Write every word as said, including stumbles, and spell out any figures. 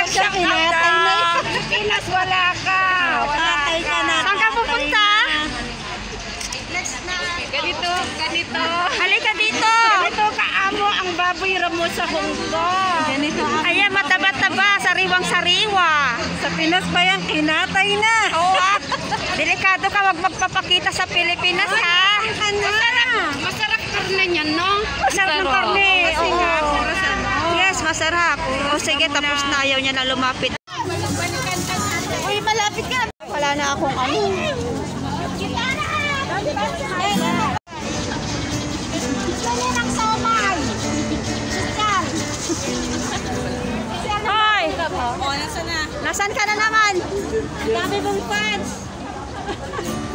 siya pinatay na. Pinas, wala ka. Wala ka na. Saan ka pupunta? Ganito, ganito. Halika dito. Ganito kaamo ang baboy ramo sa Hong Kong. Ganito. Ayan, mataba-taba, sariwang-sariwa. Sa Pinas pa yan, kinatay na. Oo, ah. Delikado ka, wag magpapakita sa Pilipinas, ha? Masarap, masarap karne niyan, no? Masarap ng karne. Kasi Oo. nga, oras ano. Yes, masarap. O sige, tapos na, ayaw niya na lumapit. Uy, malapit ka. Wala na akong ano. Hoy! O, nasa na? Nasaan ka na naman? Dami mong fans.